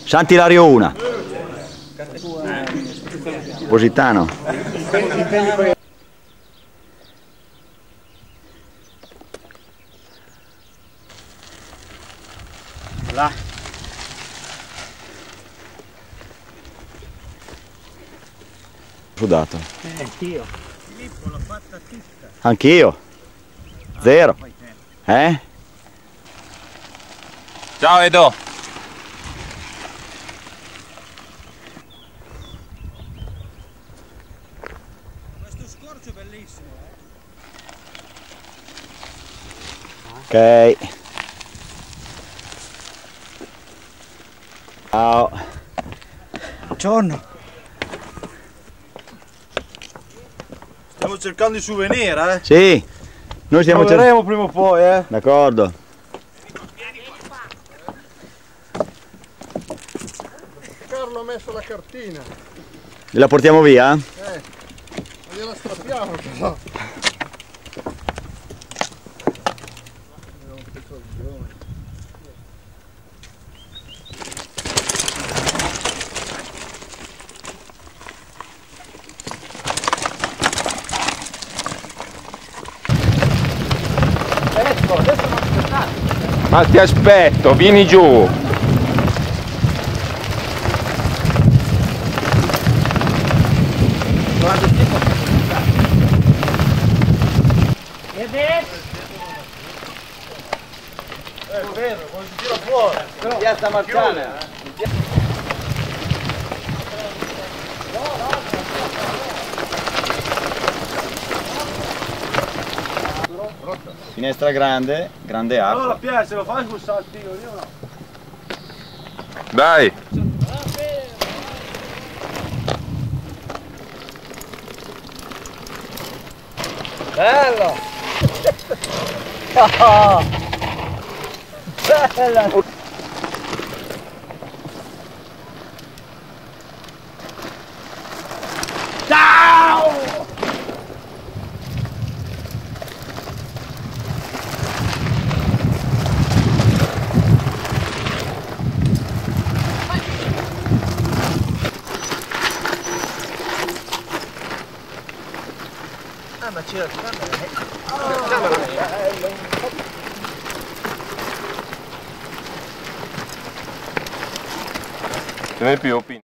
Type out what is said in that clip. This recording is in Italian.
Sant'Ilario una. Positano. Là. Sudato. Anch'io. Filippo l'ha fatta tutta. Anch'io. Zero. Ciao Edo! Questo scorcio è bellissimo. Ok. Ciao. Buongiorno. Stiamo cercando i souvenir, eh? Sì. Noi stiamo Lo vedremo prima o poi, eh? D'accordo. Carlo ha messo la cartina. La portiamo via? Ma gliela strappiamo però. Ma ti aspetto, vieni giù! Vero, quando si tira fuori. Piazza Marzana. Finestra grande, grande Allora acqua. piace, lo fai sul saltino, io no. Dai! Bello! Bella! Ciao! Ah, ma c'era la camera. Ce n'è più, Pin.